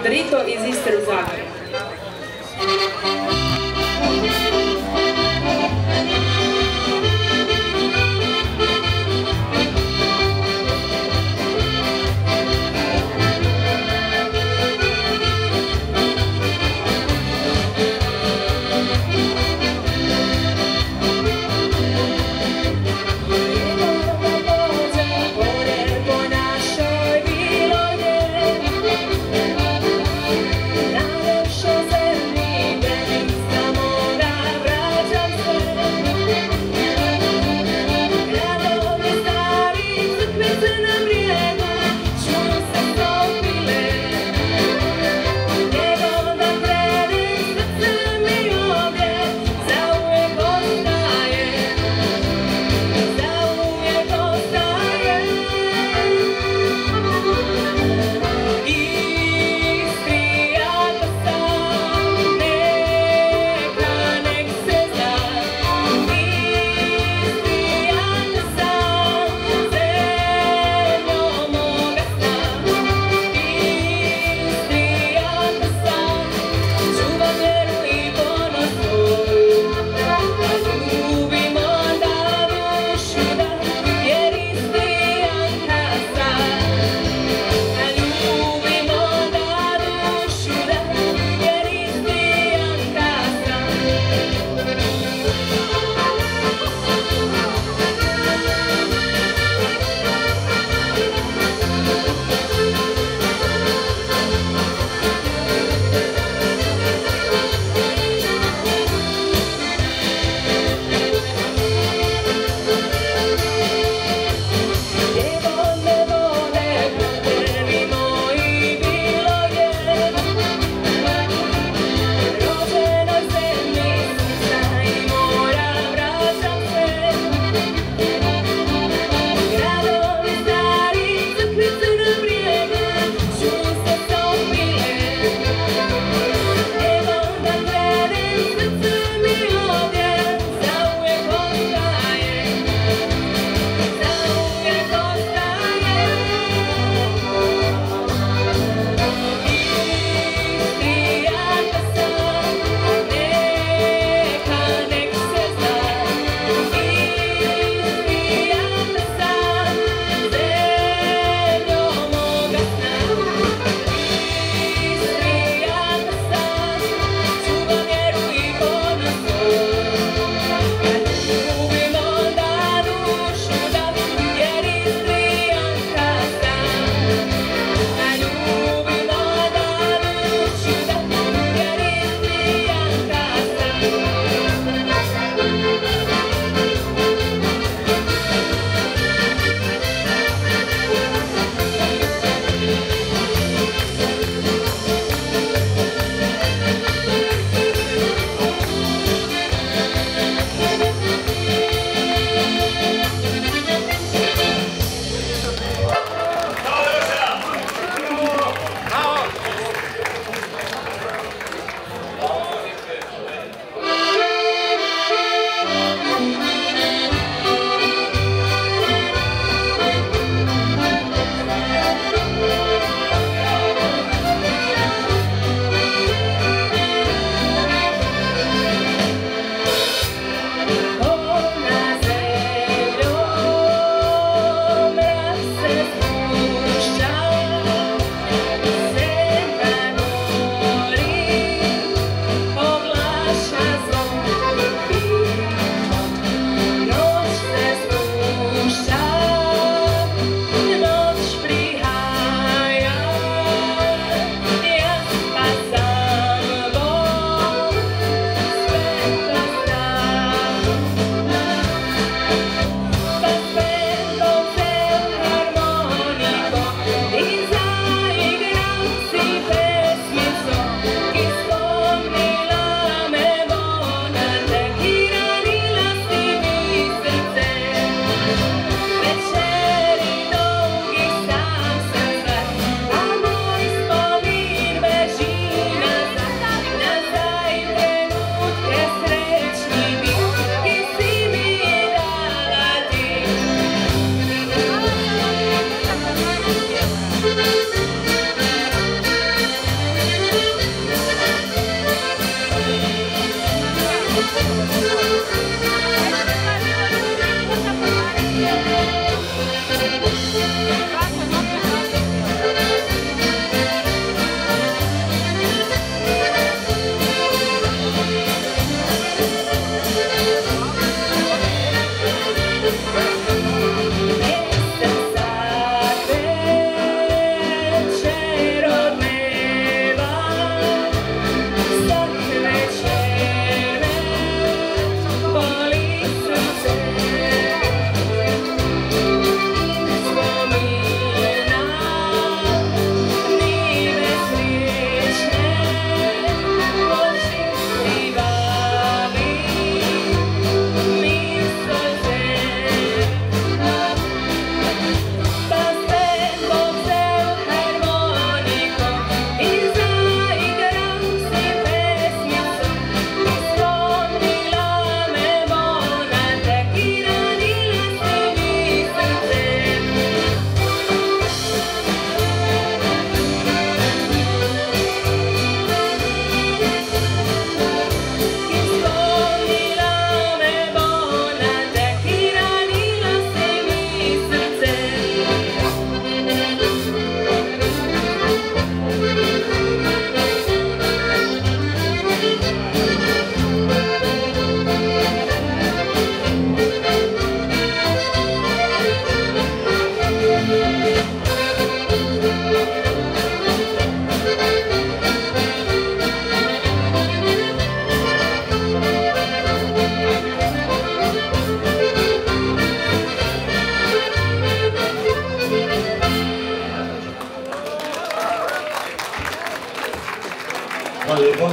Drito iz Istre u Zagrebu. Hvala lijepo.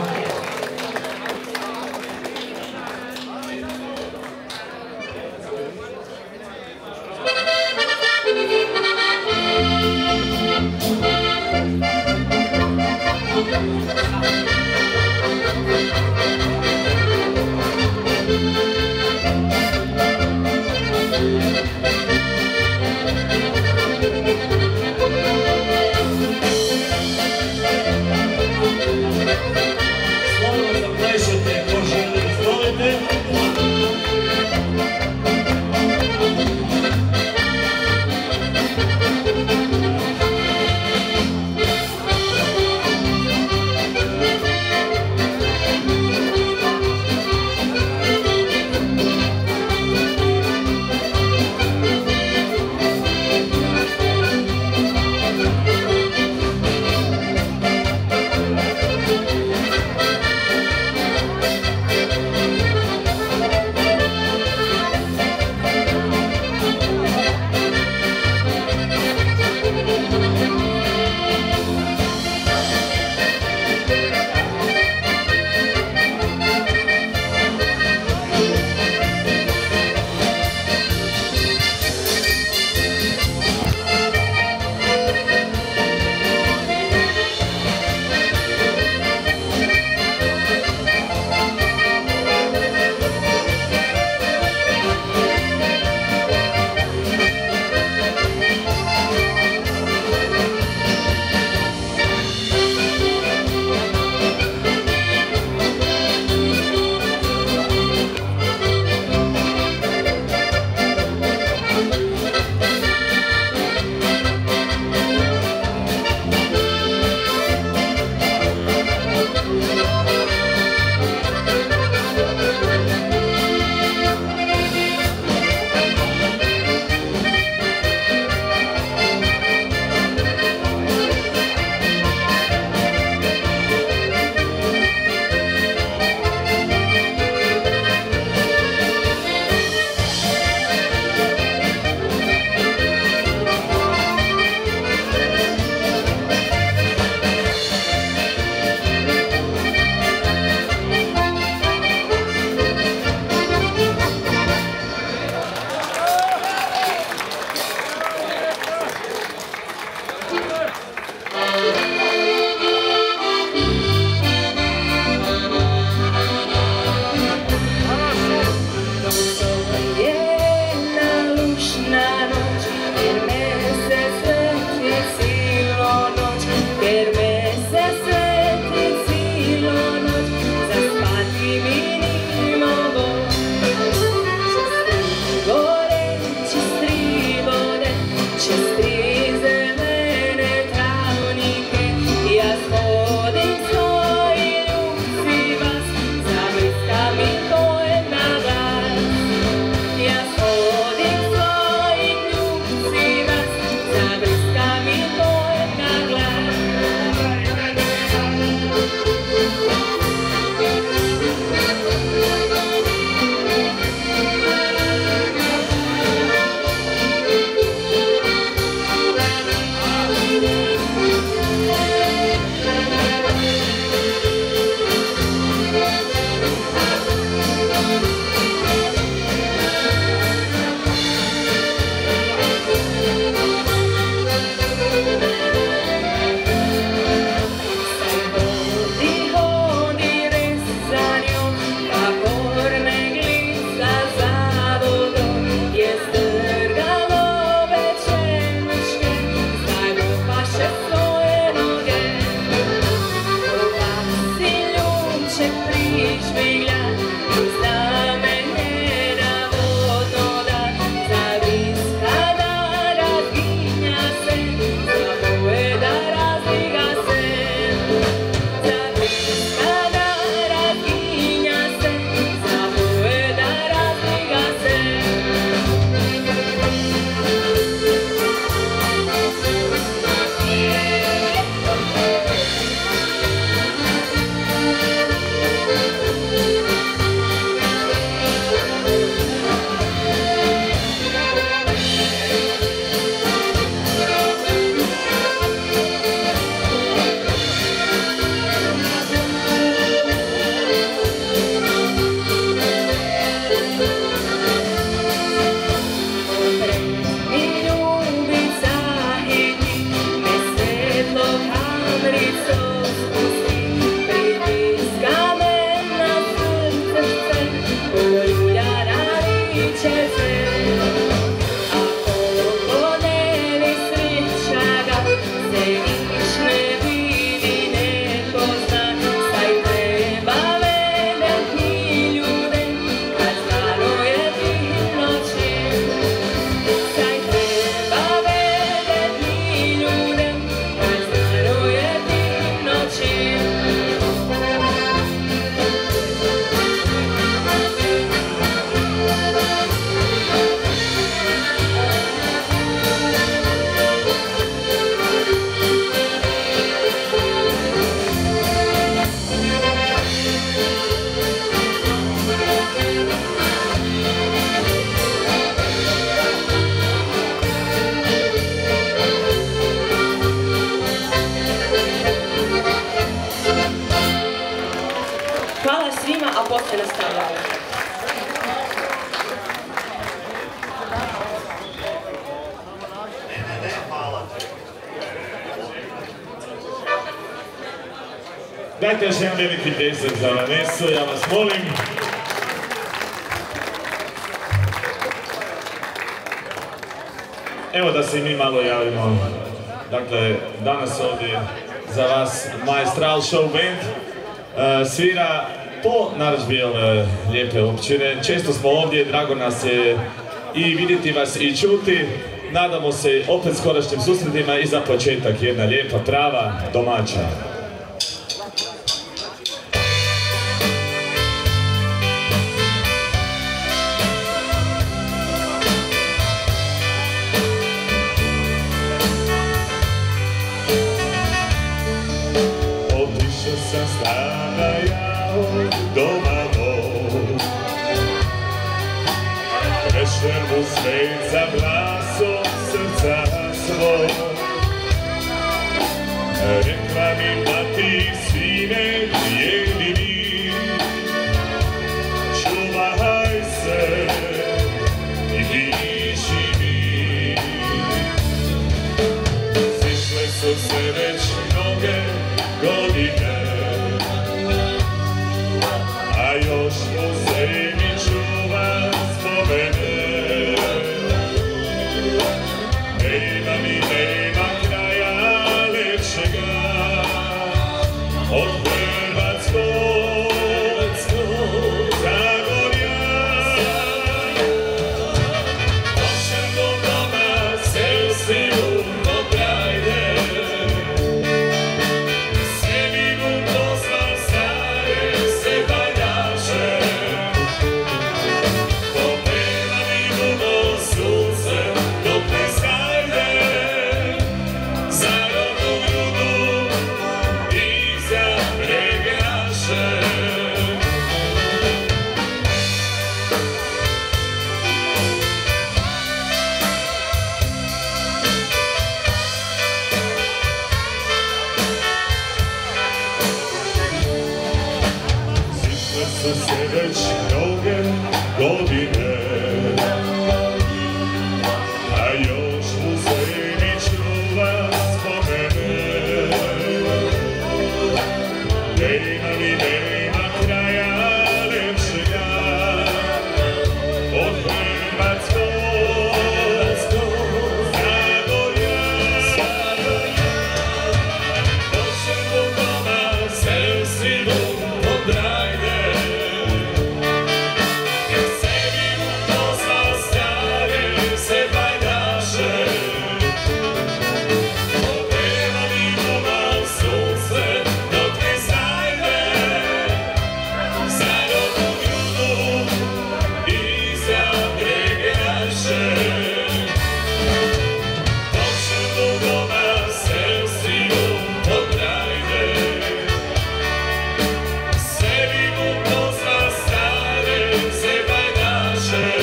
Dajte još jedan veliki pljesak za Vanesu, ja vas molim. Evo da se i mi malo javimo. Dakle, danas ovdje za vas Maestral Show Band svira po narudžbi ove lijepe općine. Često smo ovdje, drago nas je i vidjeti vas i čuti. Nadamo se opet skorašnjim susretima i za početak jedna lijepa, prava domaća. Otišao sam strana ja od doma moj, prešel mu svet za glasom srca svoj. Rekla mi mati, sine jedini, čuvaj se i piši mi. Zišle su se već mnoge godine, a još u zemlji čuva spomene. Nema mi, nema kraja lepšega od Hrvatskog Zagorja. Došel do doma, sel si umno trajde, sebi mu poslal stare se baljaše. Popevali mu do sunce dok ne zajde, za rodnu ljubu iza pregraše. Zišle su se već mnoge godine, a još u zemlji čuva spomene. Nema mi, nema kraja lepšega od Hrvatskog Zagorja. Došel do doma, sel si umno trajde, sebi mu poslal stare se baljaše. Popevali mu do sunce dok ne zajde, za rodnu ljubu iza pregraše. Došel do doma, sel si umno trajde, sebi mu poslal stare se baljaše.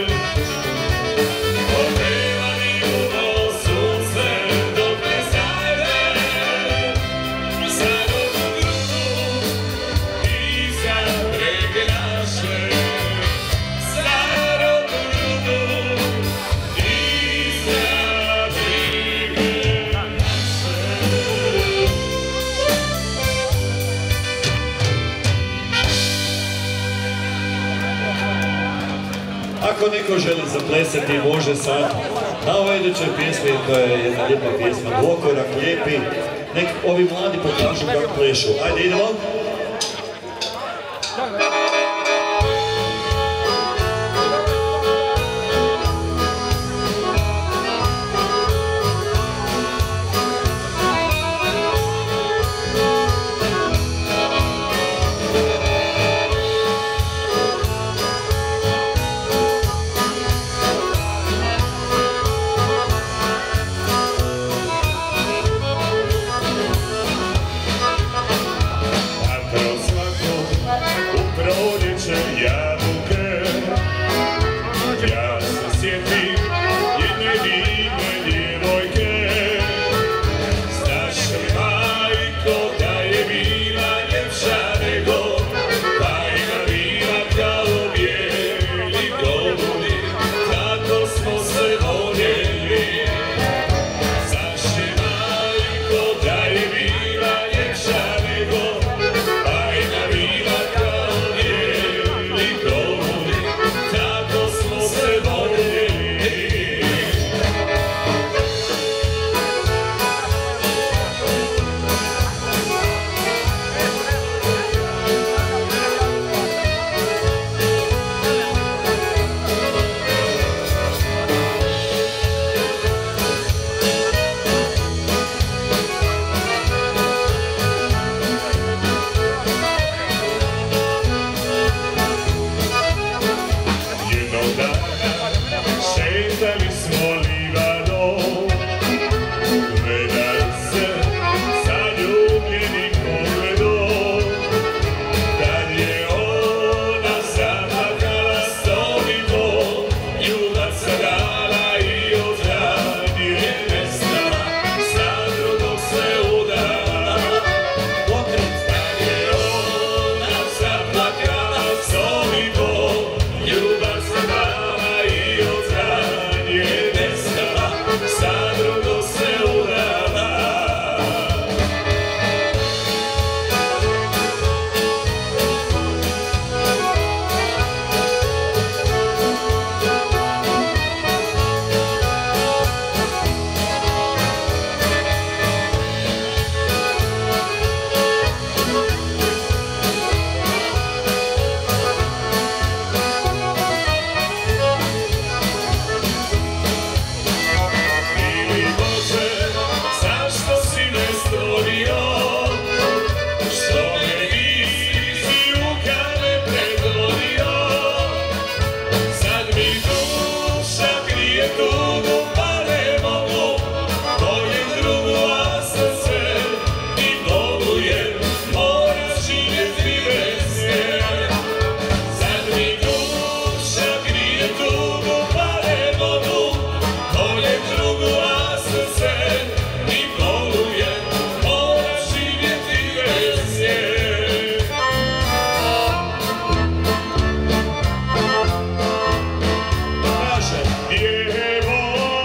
Popevali mu do sunce dok ne zajde, za rodnu ljubu iza pregraše. Za rodnu ljubu iza pregraše. Ako neko želi zaplesati, može sad na ovoj idućoj pjesmi, to je jedna lijepa pjesma, Dvokorak lijepi, nek ovi mladi pokažu kako plešu. Ajde, idemo! postali smo livado. Gledam se sa ljubljenim pogledom, kad je ona zaplakala stolimo, ljubav se dala i od je nestala, sa drugog se udala. Kad je ona zaplakala stolimo, ljubav se dala i od je nestala, sa drugog se udala. Mili Bože, zašto si me stvorio, što me nisi u kame predvorio? Sad mi duša krije tugu, pa ne mogu voljet drugu, a srce mi boluje, moram živjeti bez nje. Sad mi duša krije tugu, pa ne mogu voljet drugu, a srce mi boluje, moram živjeti bez nje. Kaže, djevo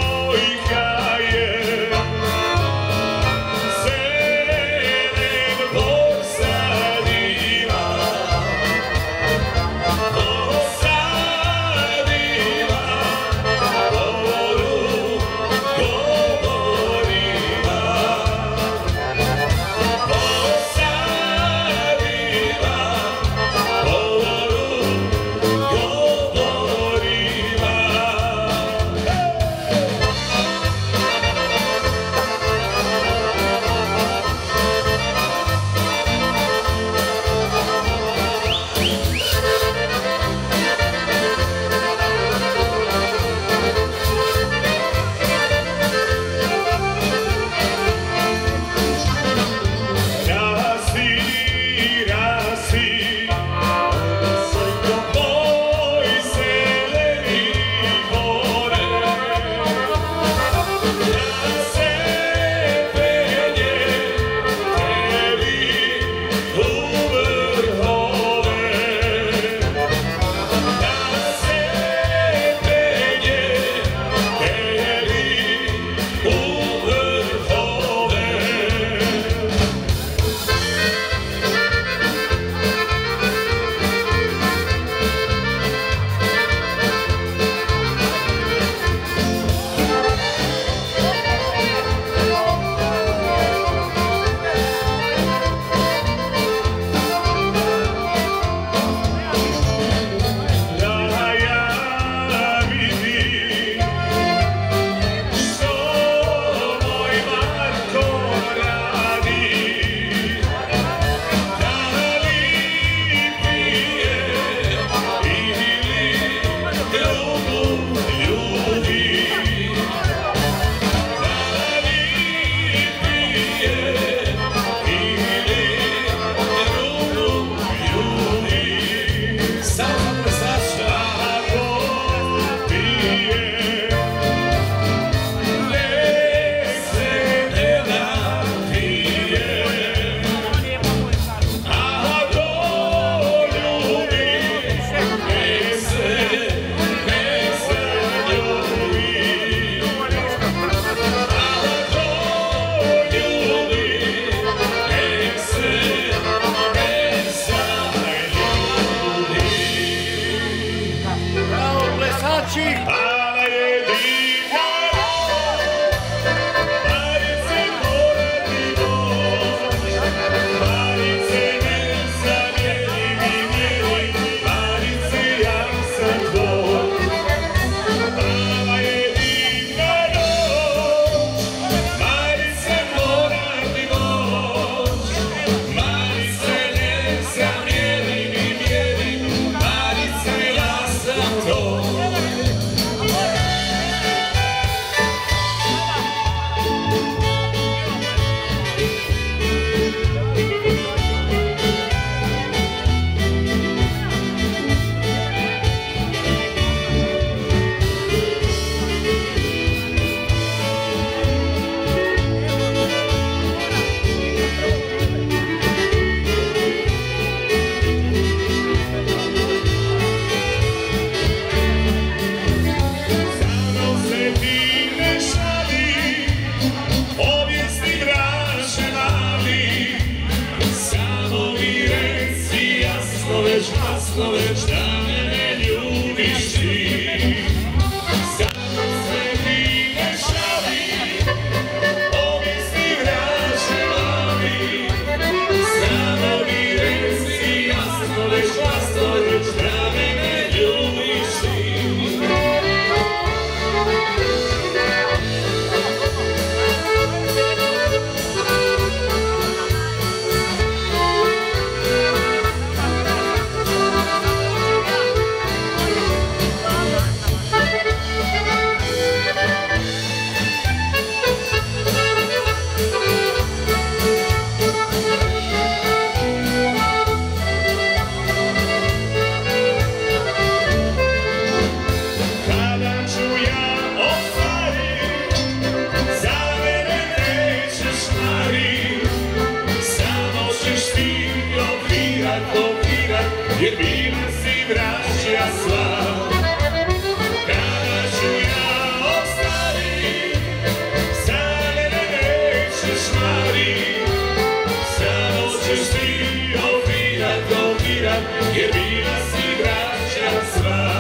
jer bila si vraća sva. Kada ću ja ostati, za mene nećeš mari, samo ćeš ti opirat, jer bila si vraća sva.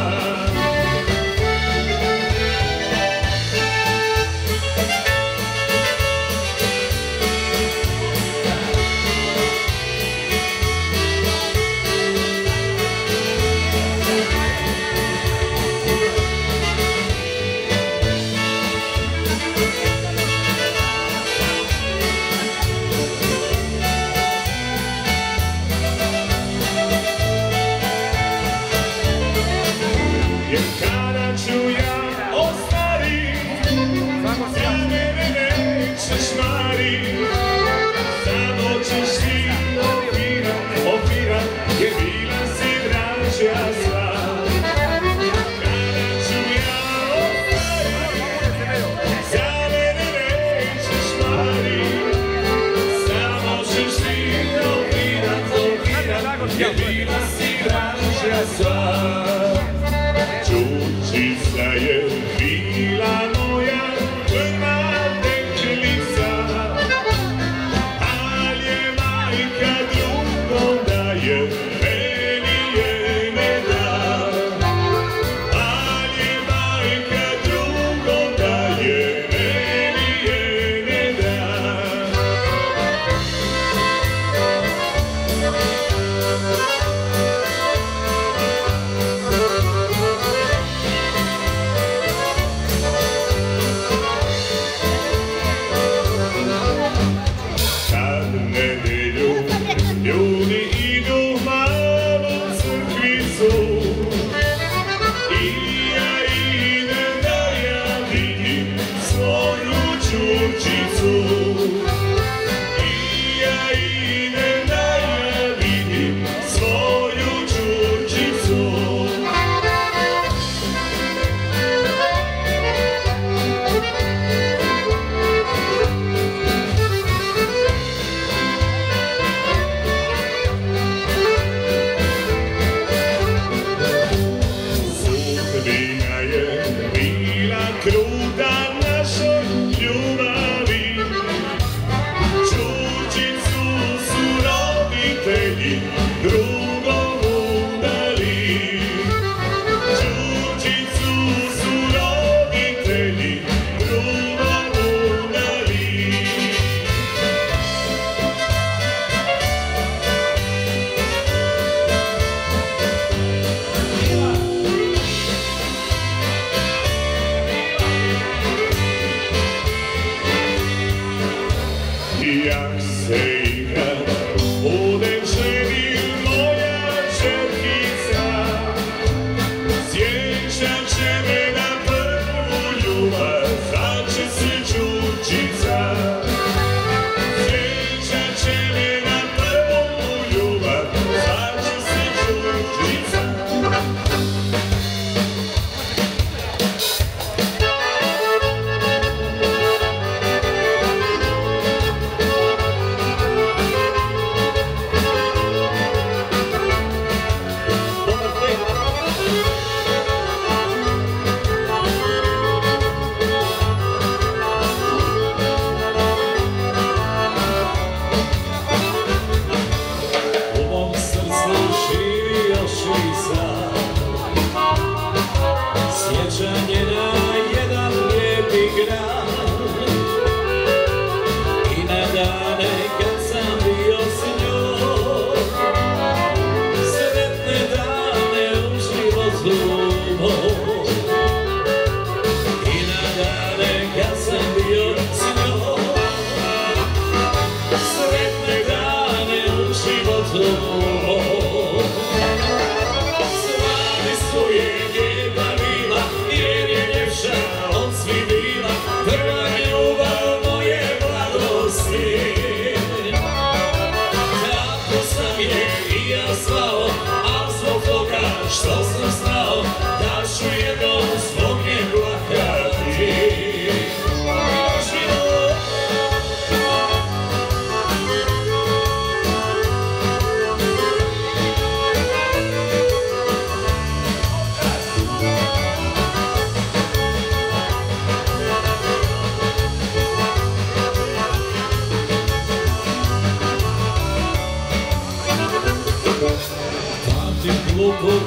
Jer kada ću ja ostarit, za mene nećeš marit, samo ćeš ti opirat, jer bila si vraća sva. Kada ću ja ostarit, za mene nećeš marit, samo ćeš ti opirat, jer bila si vraća sva. Đurđica je bila moja prva deklica,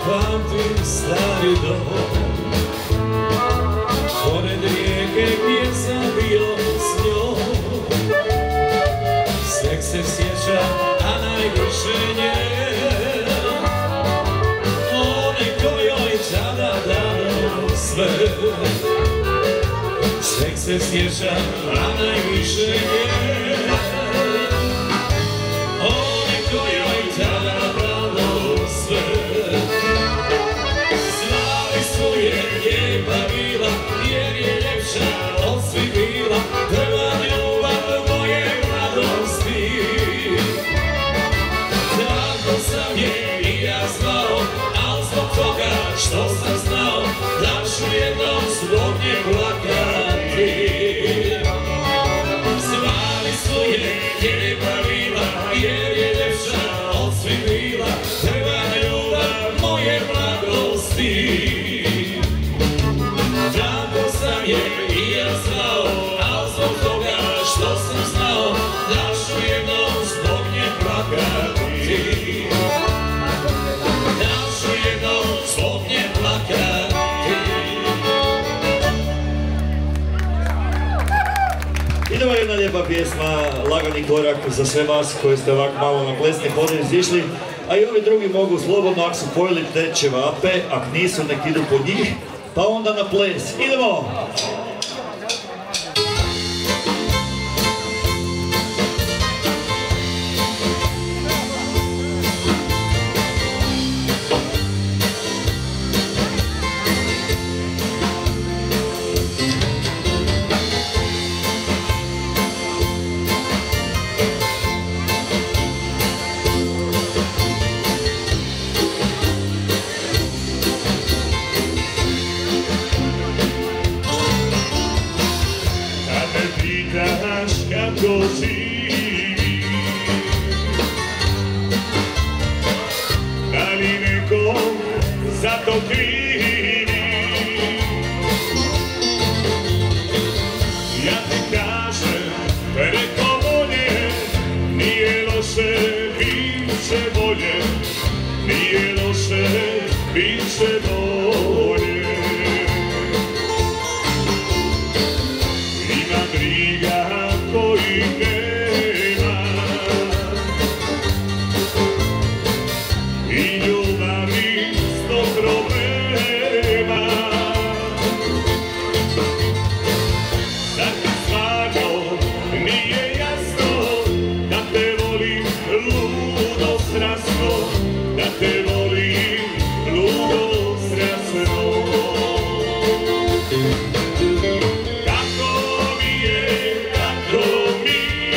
pamtim stari dom, pored rijeke gdje sam bio s njom. Sveg se sjeća, a najviše nje, one kojoj tada dano sve. Sveg se sjeća, a najviše nje, one kojoj tada dano sve. Zvali su je lijepa bila, jer je ljepša od svih bila, prva ljubav moje mladosti. Tako sam je i ja zvao, al zbog toga što sam znao da ću jednom zbog nje plakati. Zvali su je lijepa bila, jer je ljepša od svih bila, prva ljubav moje mladosti. Tako sam je i ja znao, al zbog toga što sam znao da ću jednom zbog nje plakati. Da ću jednom zbog nje plakati. Idemo jedna lijepa pjesma, lagani korak za sve vas koji ste ovako malo na plesni podne izišli, a i ovi drugi mogu slobodno, ako su pojeli te ćevape, ako nisu nek idu po njih, pa onda na ples. Idemo! Kako živi, da li neko za to krivi? Ja ti kažem, preko volje, nije loše, bit će bolje, nije loše, bit će bolje. Ima briga kojih nema i ljubavi sto problema. Zar ti stvarno nije jasno da te volim ludo strasno, da te volim ludo strasno? Kako mi je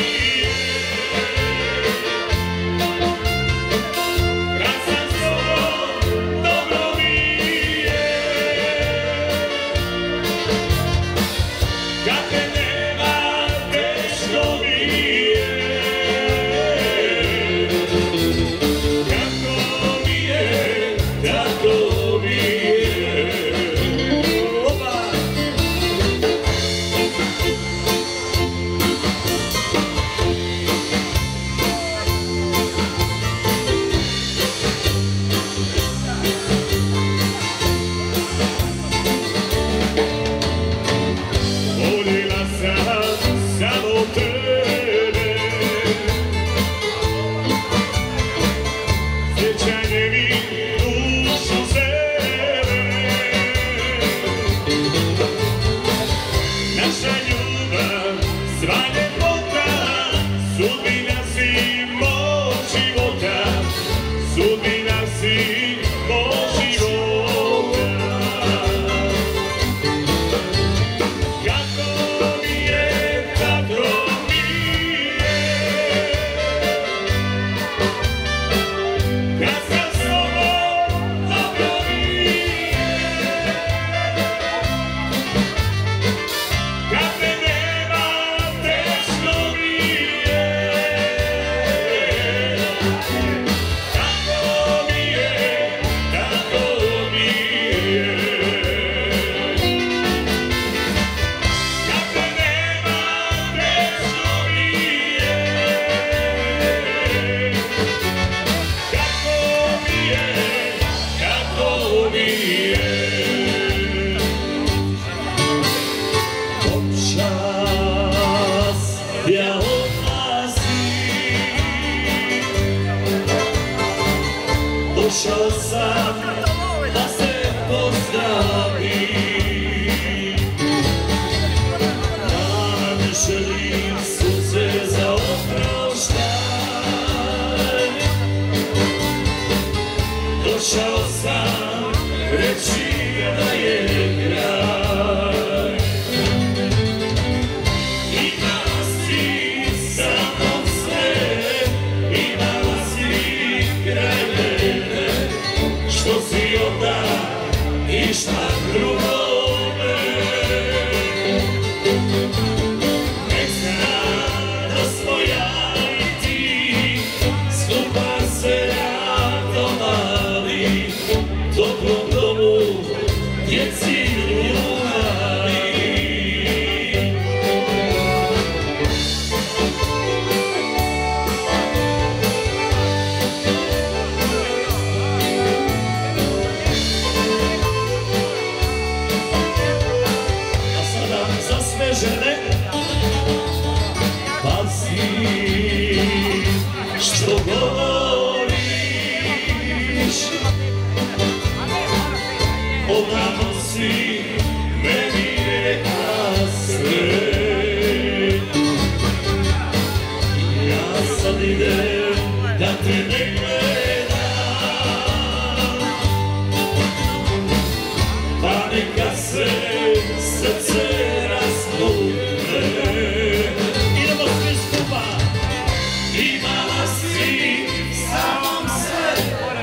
kaže ne. Pazi što govoriš, odavno si meni rekla sve. Ja sad idem da te ne gledam, pa neka se srce razbune. Idemo svi skupa. Imala si samom sve,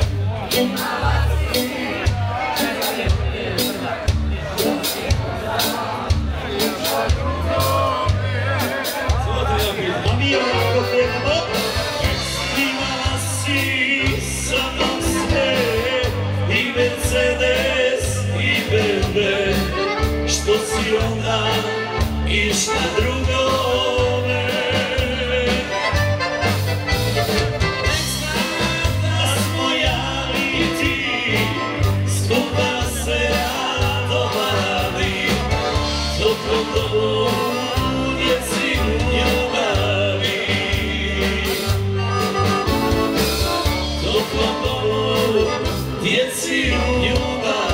a mi ovako pevamo. Imala si samom sve, i Mercedes i bebe, što si onda išla drugome. Da smo ja i ti skupa se radovali, toplom domu djeci ljubavi, toplom domu djeci ljubavi.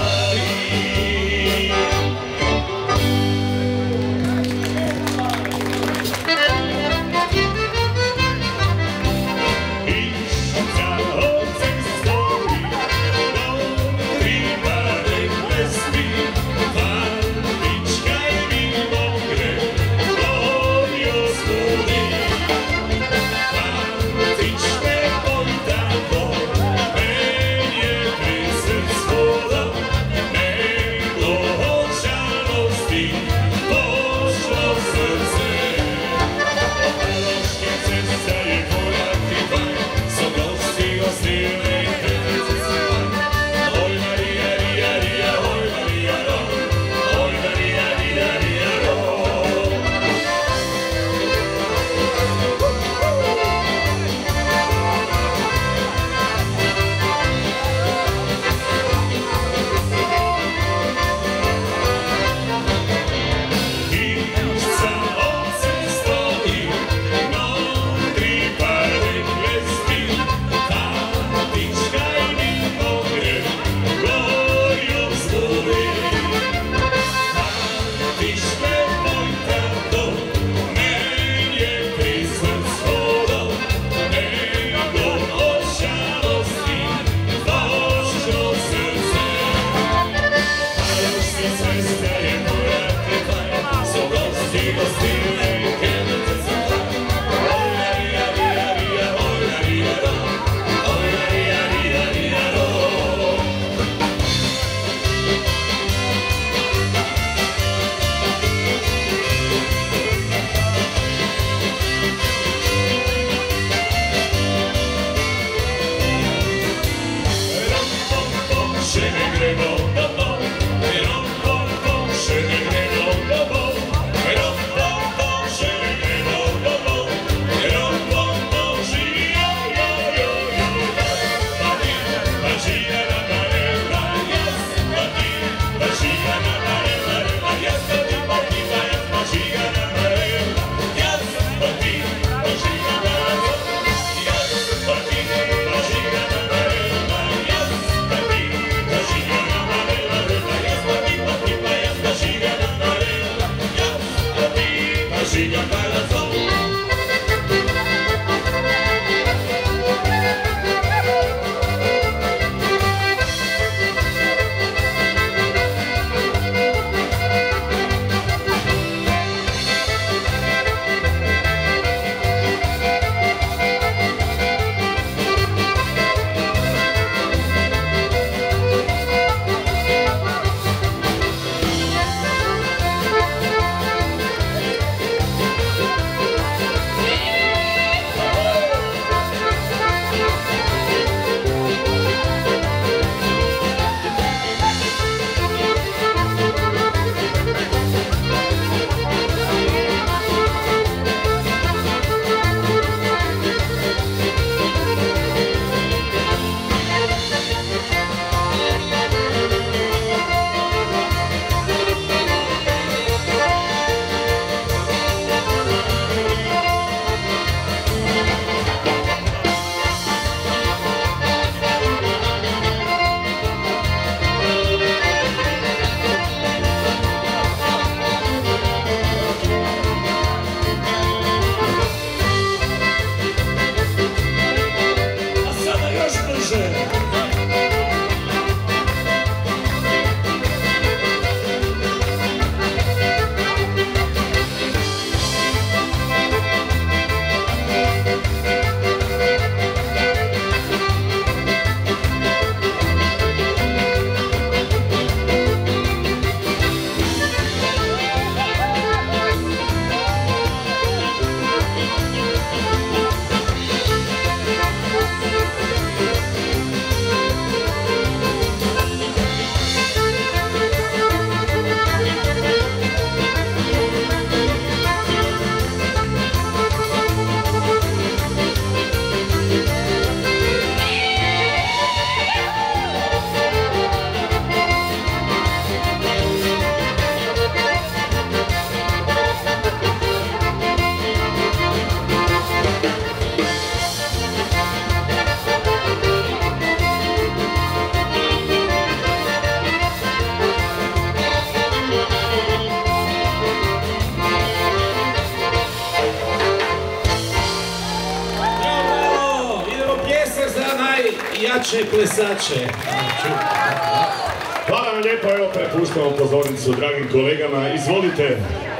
jače plesače. Hvala vam lijepo, evo prepuštamo pozornicu dragim kolegama, izvolite.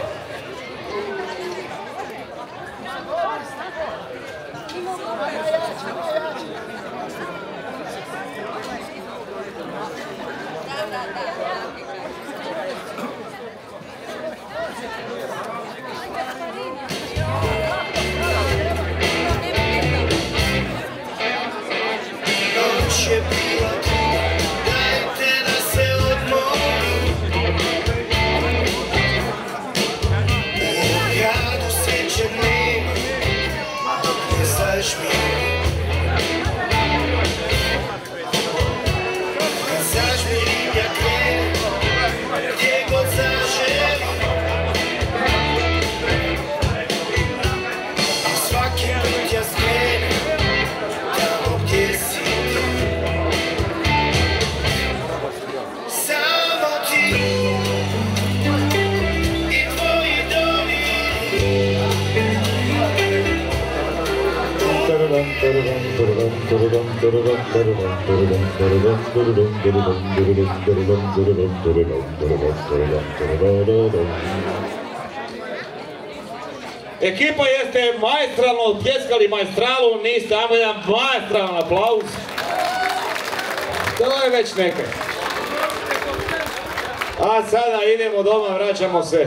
Ekipa jeste maestralno pljeskali maestralu, niste, ajmo jedan maestralan aplauz. To je već nekaj. A sada idemo doma, vraćamo se.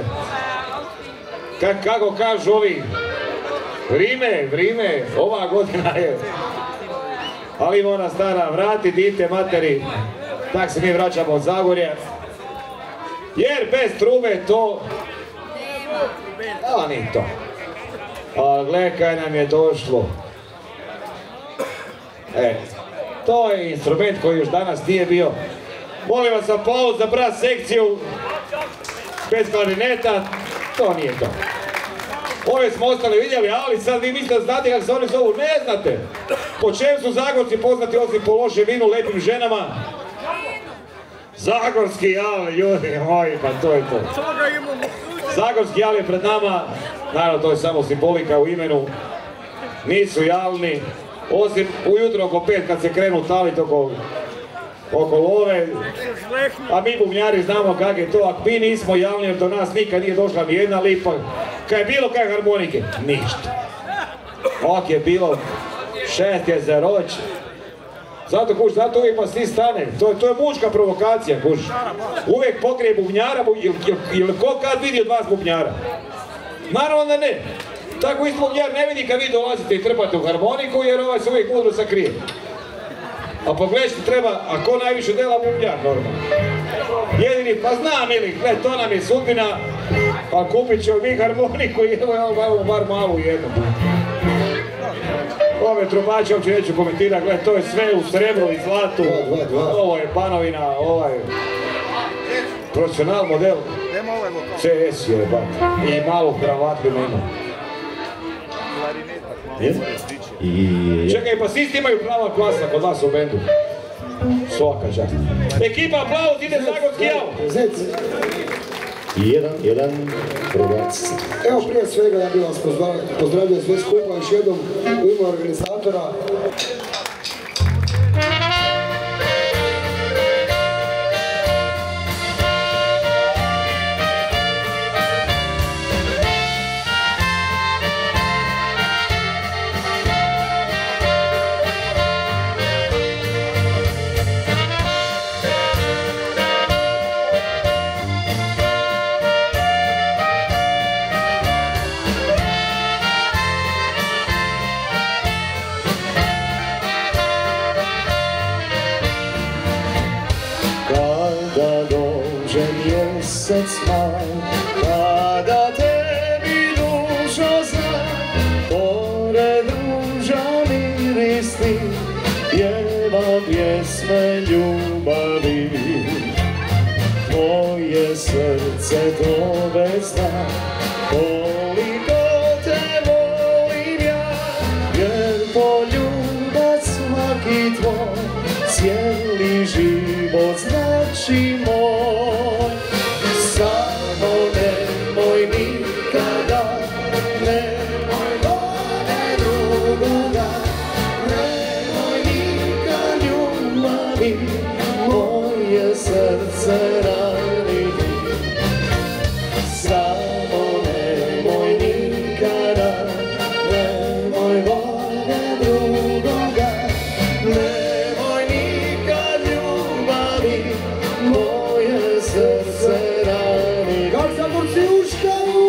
Kako kažu ovi, vrime, ova godina je. Ali mora stara, vrati dite materi. Tak se mi vraćamo od Zagorja. Jer bez trube to... A nije to. A gle kaj nam je došlo. To je instrument koji još danas nije bio. Molim vas aplauz za brass sekciju. Bez klarineta. To nije to. Ove smo ostali vidjeli, ali sad vi mislite da znate kako se oni zovu. Ne znate. Po čem su Zagorci poznati osim po lošem vinu, lepim ženama? Zagorski jal, ljudi moji, pa to je to. Zagorski jal je pred nama. Naravno, to je samo simbolika u imenu. Nisu jalni. Osim ujutro oko 5 kad se krenu taliti oko love. A mi bubnjari znamo kak je to. Ako mi nismo jalni, jer do nas nikad nije došla ni jedna lipa. Kad je bilo kaj harmonike? Ništa. Ok je bilo 6 je za roć. Zato kuš, zato uvijek pa svi stane. To je muška provokacija, kuš. Uvijek pokrije bubnjara, ili ko kad vidi od vas bubnjara? Naravno da ne. Tako isto bubnjar ne vidi kad vi dolazite i trpate u harmoniku, jer ovaj se uvijek mudro sakrije. A pogledajte treba, a ko najviše dela bubnjar, normalno. Jedini, pa znam ili, gled, to nam je sudbina, pa kupit ćemo mi harmoniku i evo bar malu jednu. Ove trubače uopće neću komentirati, gled, to je sve u srebru i zlatu. Ovo je Banovina, profesional model. CS je, bat. I malu kravatinu ima. Čekaj, pa svi imaju prava klasa kod vas u bendu. Svaka čast. Ekipa, aplauz, ide Zagorski jal. Jedan prvac. Evo prije svega ja bih vas pozdravio sve skupa još jednom u ime organizatora. Kada tebi dušo zna, pored ruža mirisni, pjeva pjesme ljubavi. Moje srce to već zna, koliko te volim ja, jer poljubac svaki tvoj, cijeli život znači moj. Samo nemoj nikada, nemoj vode drugoga, nemoj nikad ti, moje srce rani ti. Samo nemoj nikada, nemoj volje drugoga, nemoj nikad ljubavi, moje srce rani. Kako Zagorci uškaju!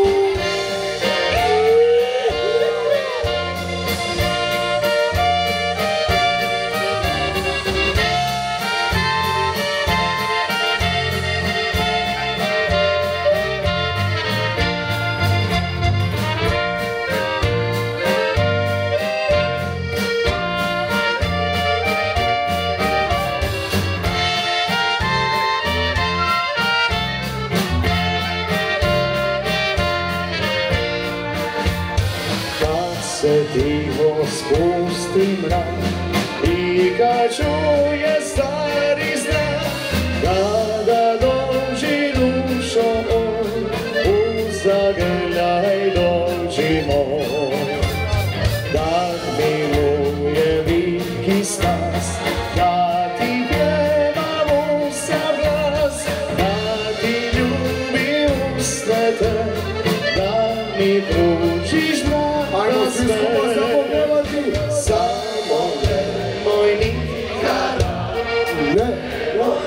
Se tiho spusti mrak i kad čuje stari znak, kada dođi dušo on, uzagrljaj dođi moj. Tak miluje vik i stas, da ti pjevam u sav glas, da ti ljubi usnete, da mi pružiš mrak. Ajmo svi skupa zapogledati! Samo nemoj nikada, Ne!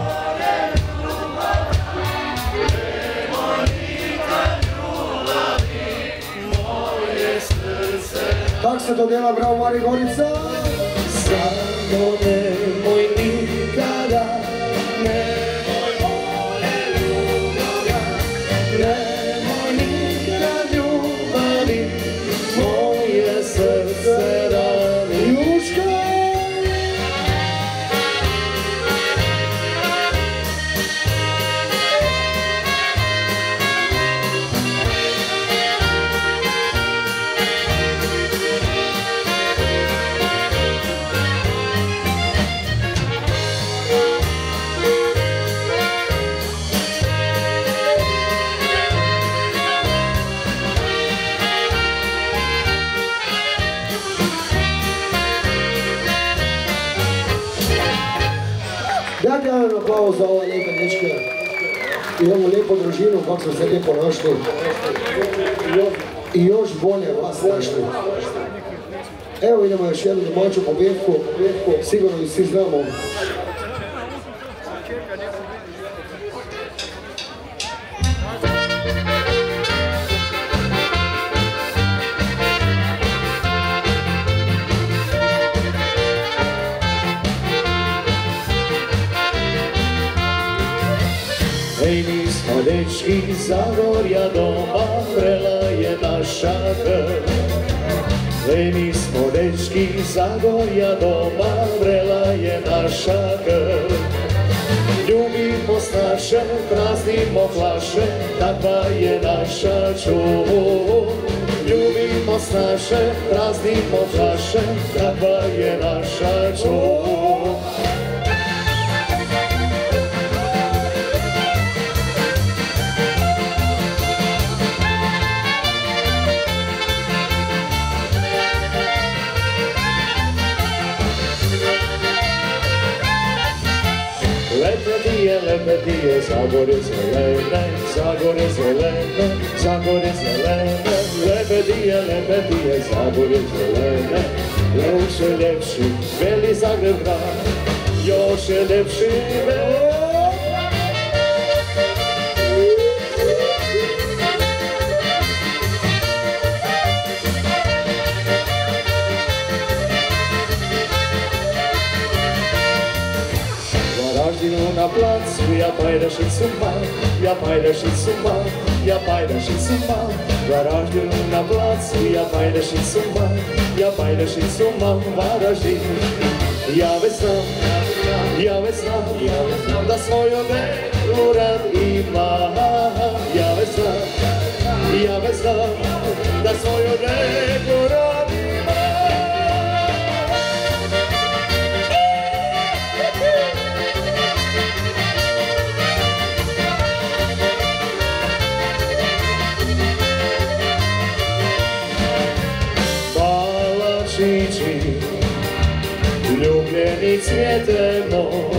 Tak se to dela, bravo Mari Gorica! samo nemoj nikada, nemoj volje drugoga, nemoj nikad ljubavi, moje srce rani. Juška! Dajte jedan aplauz za ove lijepe dečke i ovu lijepu družinu, kako smo se lijepo našli i još bolje vas našli. Evo idemo još jednu domaću pobjedku, sigurno i svi znamo. Ej, mi smo dečki Zagorja doma, vrela je naša krv. Ej, mi smo dečki Zagorja doma, vrela je naša krv. Ljubimo snaše, praznimo flaše, takva je naša čuv. Ljubimo snaše, praznimo flaše, takva je naša čuv. Lepe ti je Zagorje zelene, Zagorje zelene, Zagorje zelene. Lepe ti je Zagorje zelene, još je ljepši Beli Zagreb grad, još je ljepši Varaždinu na placu, ja Pajdašicu mam, ja Pajdašicu mam, ja Pajdašicu mam. Varaždinu na placu, ja Pajdašicu mam, ja Pajdašicu mam, Varaždin. Ja već znam, da svoju neku rad ima. Ja već znam, da svoju neku rad ima. ljubljeni cvijete moj,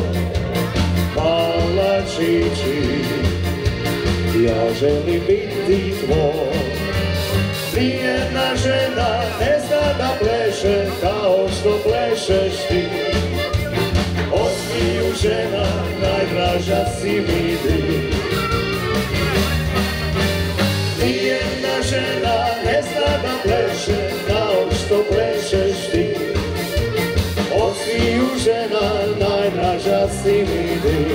palačići, ja želim biti tvoj. Nijedna žena ne zna da pleše kao što plešeš ti, od sviju žena najdraža si mi ti. Nijedna žena ne zna da pleše kao što plešeš ti, od sviju žena najdraža si mi ti.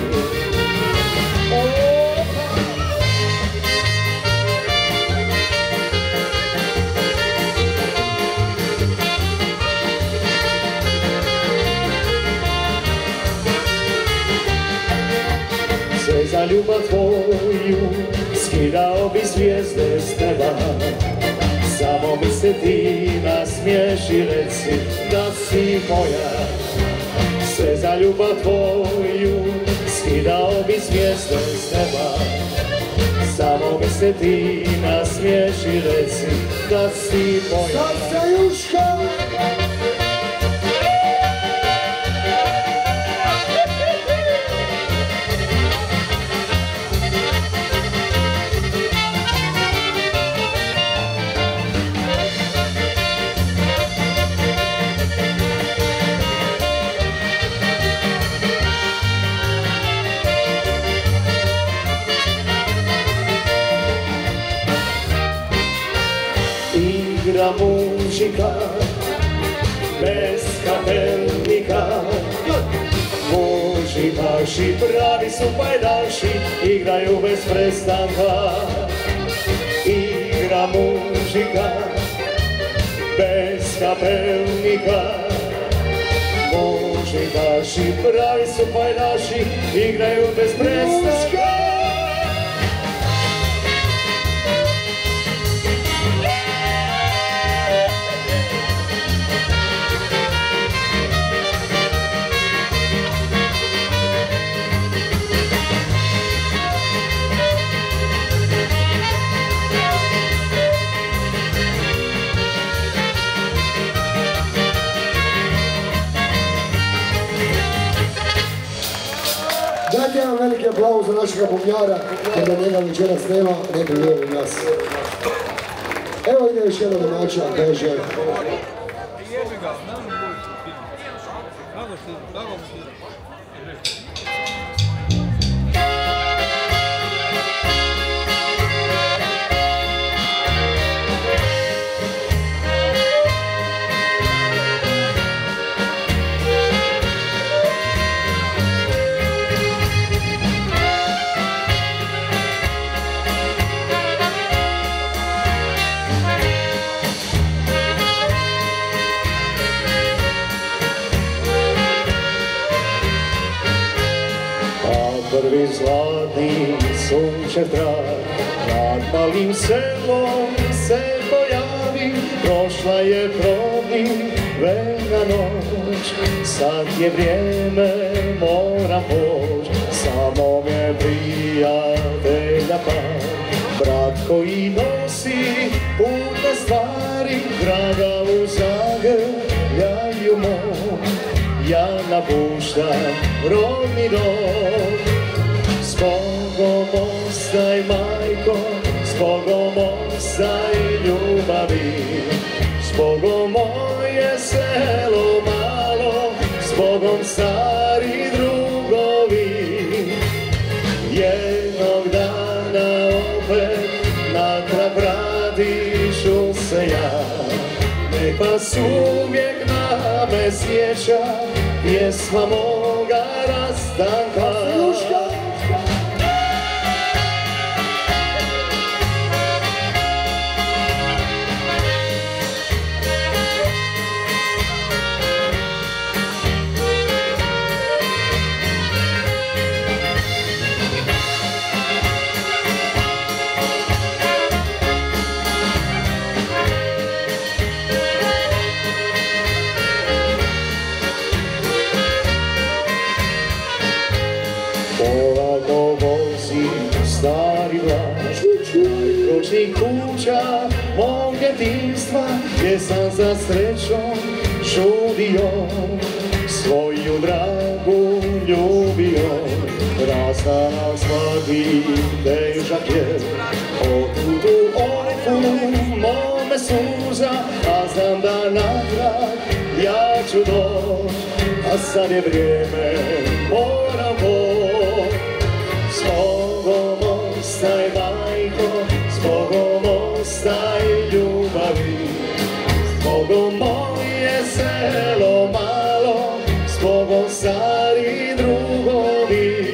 Sve za ljubav tvoju skidao bi zvijezde s neba, samo mi se ti nasmiješi, reci da si moja. Sve za ljubav tvoju skidao bi zvijezde s neba, samo mi se ti nasmiješi, reci da si moja. Igra muzika bez kapelnika, mužikaši pravi su pajdaši, igraju bez prestanka. Igra muzika bez kapelnika, mužikaši pravi su pajdaši, igraju bez prestanka. Dajte jedan veliki aplauz za našega bubnjara, jer da njega večeras nema, ne bi bilo u nas. Evo ide još jedna domaća, kaže... Prvi zlatni sunčev trak nad malim selom se pojavi, prošla je probnivena noć, sad je vrijeme, moram poć, samo me prijatelja par, brat koji nosi putne stvari, draga u zagrljaju moj, ja napuštam rodni dom. Zbogom ostaj, majko, zbogom ostaj ljubavi, zbogom moje selo malo, zbogom stari drugovi. Jednog dana opet natrag vratiću se ja, nek vas uvijek na me sjeća pjesma moga rastanka. Polako vozi stari vlak, kročnih kuća mog djetinjstva, gdje sam za srećom žudio. svoju dragu ljubio, rastala svaki težak je, otud u oku mome suza, a znam da natrag ja ću doć, a sad je vrijeme, moram poć. Zbogom ostaj, majko, zbogom ostaj ljubavi, zbogom moje selo malo, zbogom stari drugovi.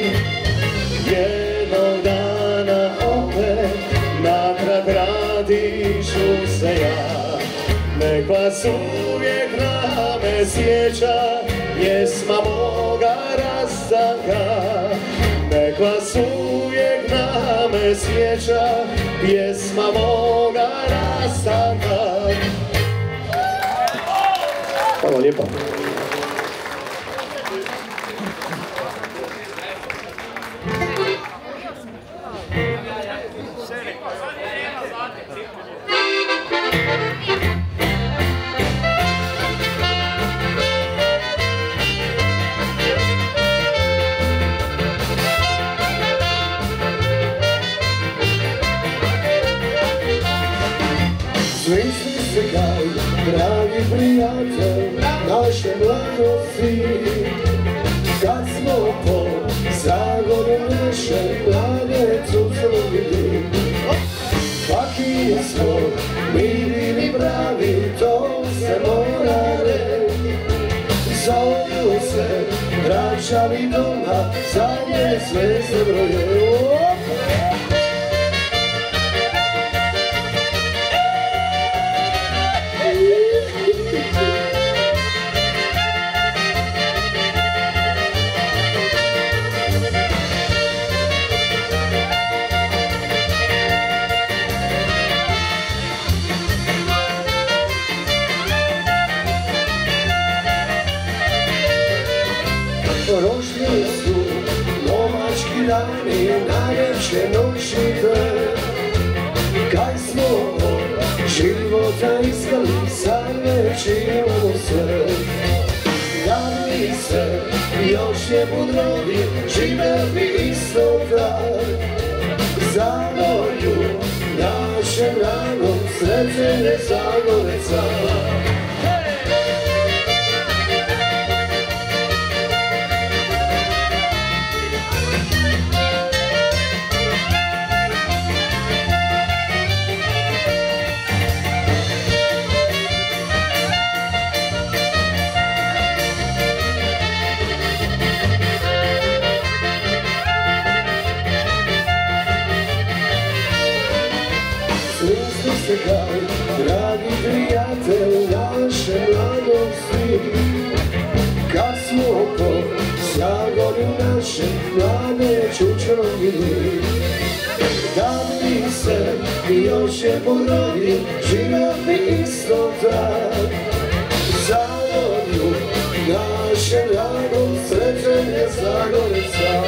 Jednog dana opet natrag radišu se ja, nek vas uvijek na me sjeća pjesma moga rastanka. Nek vas uvijek na me sjeća pjesma moga rastanka. Hvala lijepa. Svišli se kaj, dragi prijatelj, naše mladosti, kad smo po Zagorju naše mlade cucovili. Svaki smo mi bili pravi, to se mora reći. Zovu se, vraćali doma, zadnje sve broje. Prošli su domački dani, najveće noći te, kaj smo od života iskali, sad već imamo sve. Da mi se još je budrovi, živeli isto tak, za volju našem ranom srećene Zagoreca. Svišli se kaj, dragi prijatelj, naše mladosti, kad smo po Zagorju naše mlade čučrovili. Da mi se još je ponovim, živjeli isto tak, za volju naše radom srećenje Zagoreca.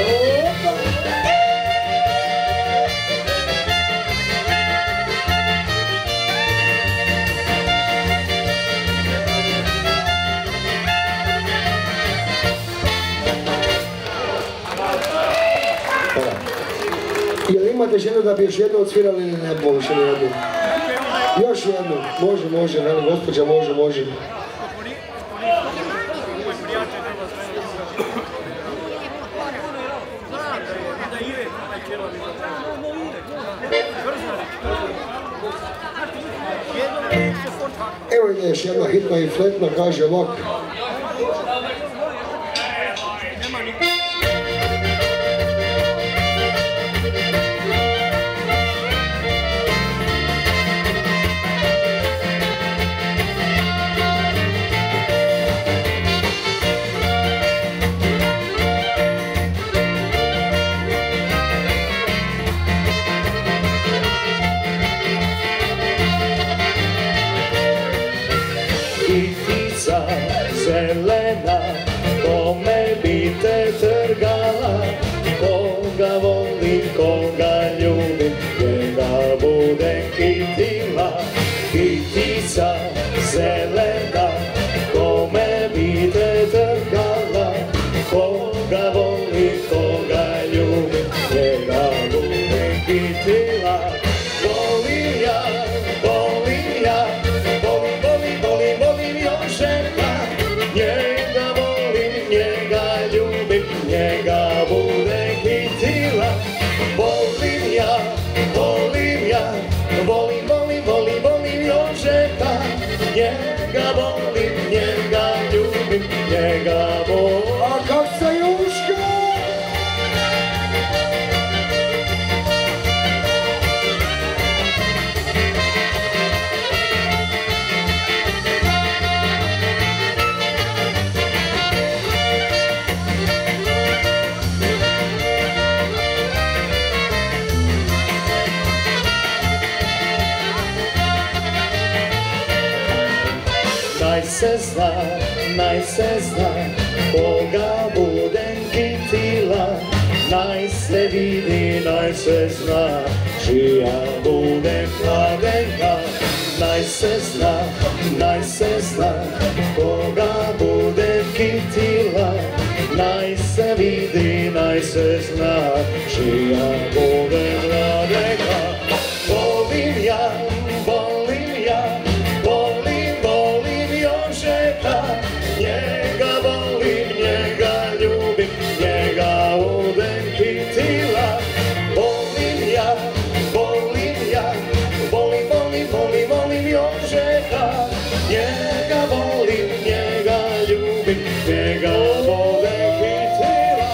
Jel imate želju da bi još jednu odsvirali ili ne bi više jednu? Još jednu, može, gospođa može. Evo ide još jedna hitna i fletna, kaže ovako. Kitica zelena, kome bi te trgala, koga volim, koga ljubim, njega budem kitila. Kitica zelena, kome bi te trgala, njega volim, njega ljubim, njega volim. A kak se Juška? Naj se zna, koga budem kitila, naj se vidi, naj se zna, čija budem hladenka. Naj se zna, koga budem kitila, naj se vidi, naj se zna, čija budem hladenka. Volim ja, njega volim, njega ljubim, njega budem kitila. Volim ja, volim Jožeta, njega volim, njega ljubim, njega budem kitila.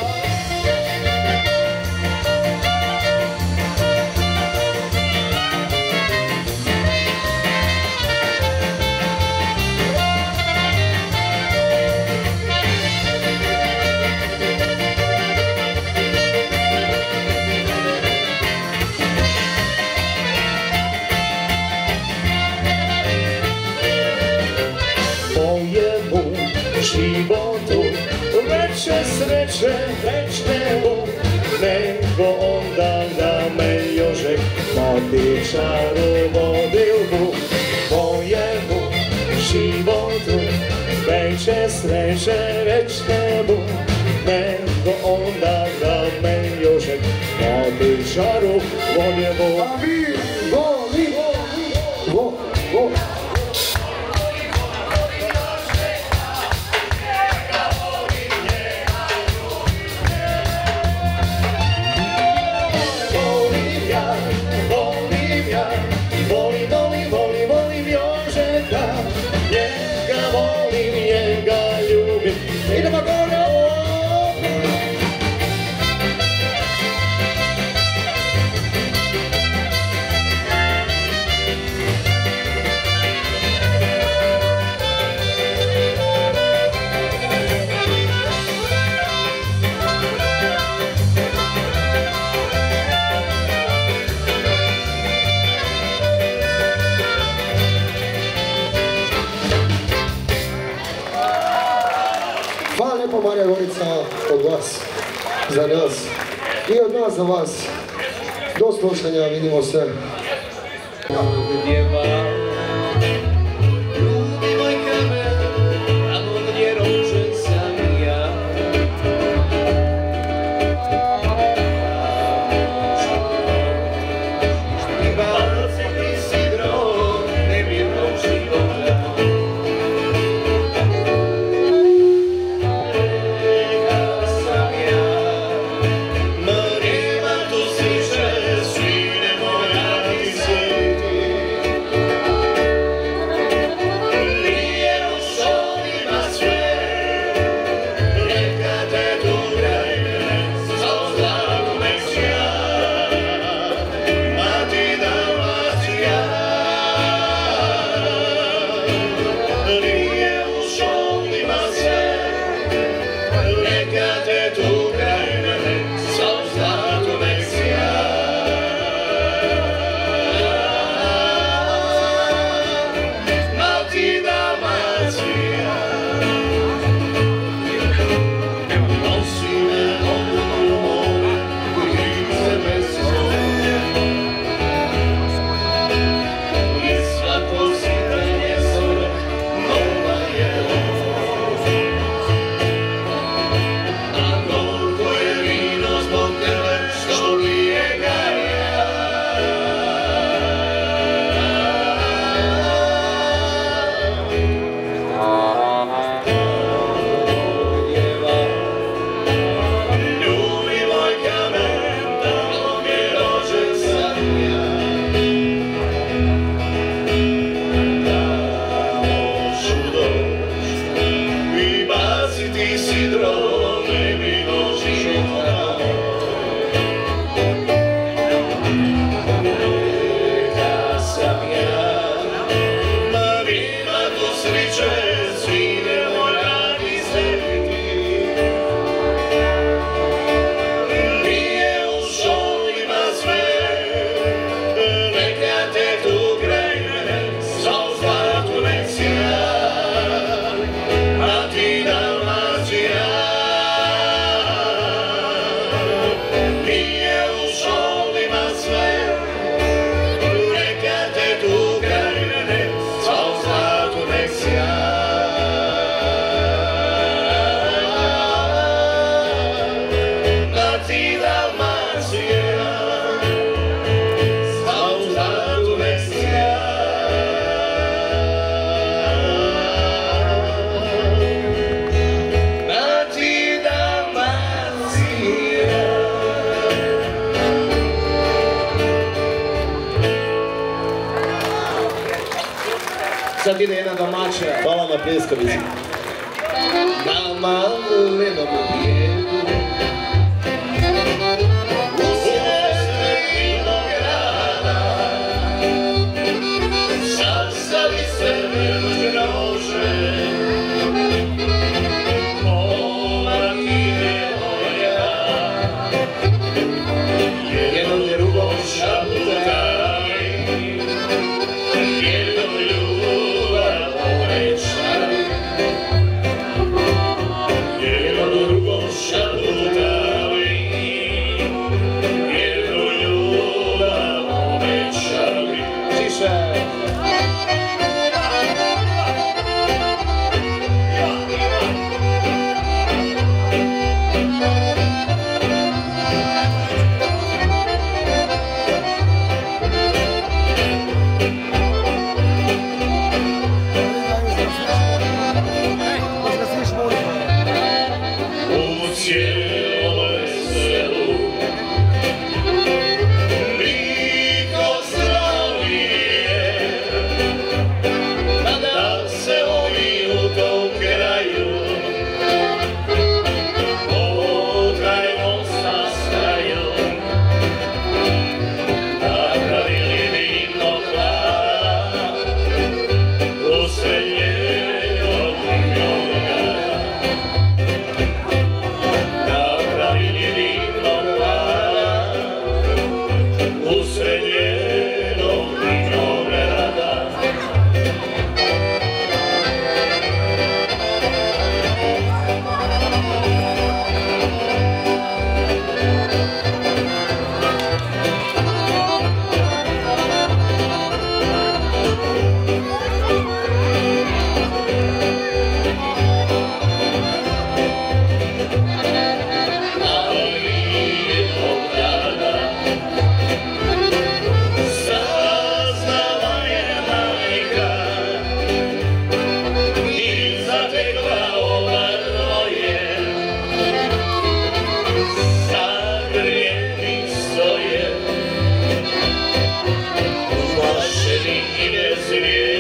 Životu veće sreće večnevu, nego onda da me Jožek matičaru vodilbu. Mojemu životu veće sreće večnevu, nego onda da me Jožek matičaru vodilbu. A vi volim, volim Jožeta, njega volim, njega ljubim. Idemo gore! Hvala lijepo Marija Gorica od vas, za nas i od nas za vas. Do slušanja, vidimo se. Ljubi moj kamen, tamo gdje rođen sam ja. Štivalo se ti sidro, nemirnog života. Marima tu siže, svine moja ti sveti. Sad ide jedna domaća. Hvala na pljeskavici. Na malenom bijegu Vaše i bez